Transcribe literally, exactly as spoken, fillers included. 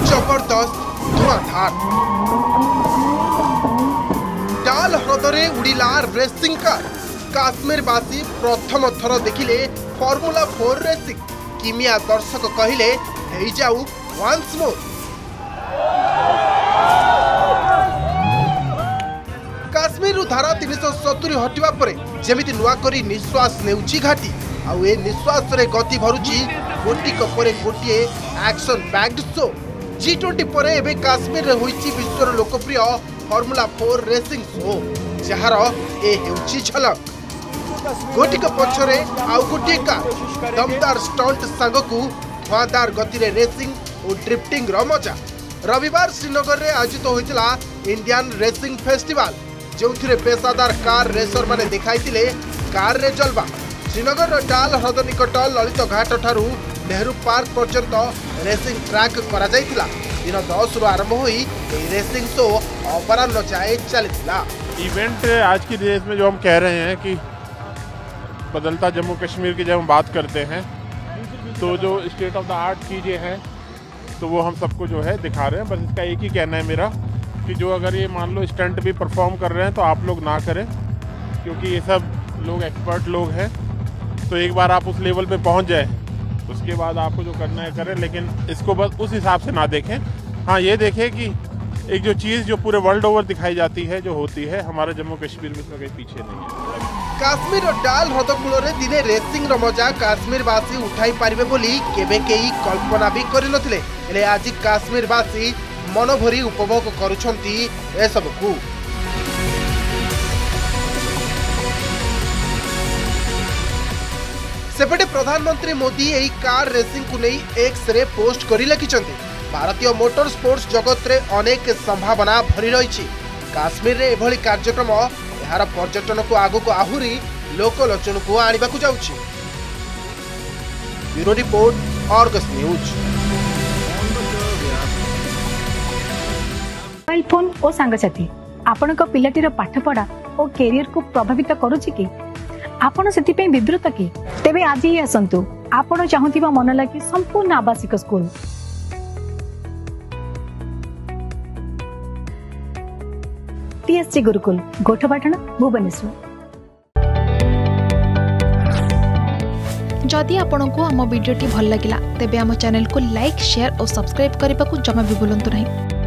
जबरदस्त धुआंधार। डाल ह्रदरे उड़िला racing car. काश्मीरवासी प्रथम थर देखिले फॉर्मूला फोर रेसिंग। किमिया दर्शक कहिले हे जाऊ वंस मोर। काश्मीर धारा तीन सौ सतुरी हटिवा परे जेमिति नुआ करी निश्वास नेउची घाटी। आउ ए निश्वास रे गति भरुची गोटिक परे गोटिए action packed show. G twenty परे एबे काश्मीर रे होईची विश्वर लोकप्रिय फॉर्मूला फोर रेसिंग शो, जहार ए हेउची झलक। गोटिक पछरे आउ गोटिए कार दमदार स्टंट संगकू धुआंधार गति रे रेसिंग और ड्रिफ्टिंग रो मजा। रविवार श्रीनगर रे आयोजित होइतिला इंडियन रेसिंग फेस्टिवल, जोथिरे पेशादार कार रेसर माने दिखाइतिले कार रे जलवा। श्रीनगर डाल ह्रद निकट ललित घाट ठारू नेहरू पार्क पर्यंत रेसिंग ट्रैक करा जाइतिला। दिन दस रु आरंभ हुई रेसिंग शो अपराह्न जाए चलता। इवेंट आज की डेट में जो हम कह रहे हैं कि बदलता जम्मू कश्मीर की जब हम बात करते हैं तो जो स्टेट ऑफ द आर्ट चीज़ें हैं तो वो हम सबको जो है दिखा रहे हैं। बस इसका एक ही कहना है मेरा कि जो अगर ये मान लो स्टंट भी परफॉर्म कर रहे हैं तो आप लोग ना करें, क्योंकि ये सब लोग एक्सपर्ट लोग हैं। तो एक बार आप उस लेवल पे पहुंच जाए उसके बाद आपको जो करना है करें, लेकिन इसको बस उस हिसाब से ना देखें। हाँ, ये देखें कि एक जो चीज़ जो पूरे वर्ल्ड ओवर दिखाई जाती है, जो होती है, हमारे जम्मू कश्मीर में इसमें कहीं पीछे नहीं है। काश्मीर और डाल ह्रदकूल दिने रेसिंग मजा काश्मीरवासी उठाई पारिबे बोली केबे केही कल्पना भी करिनथिले। हेले आज काश्मीरवासी मन भरी उपभोग करुछंती ए सबकू। सेपटे प्रधानमंत्री मोदी एही कार रेसिंग को नहीं एक्स रे पोस्ट करी लिखिछंती, भारतीय मोटर स्पोर्ट्स जगत रे अनेक संभावना भरी रही। काश्मीर रे एभली कार्यक्रम यार पर्यटन को आगु को आहुरी लोकलोचन को आनिबा को जाउछि। Bureau report, Argus news. Mobile phone और सांगसाथी आपण को पिलाटीर पाठपढ़ा और कैरियर को प्रभावित करुछि कि आपण सेति पे विब्रत कि तेबे आज ही आसंतु आपण चाहुथिबा मन लागी संपूर्ण आवासिक स्कूल। टीएससी गुरुकुल, गोठपाटण, भुवनेश्वर। जदि आपंक आम भिडी भल लगा तेब आम चैनल को लाइक, शेयर और सब्सक्राइब करने को जमा भी भूलु नहीं।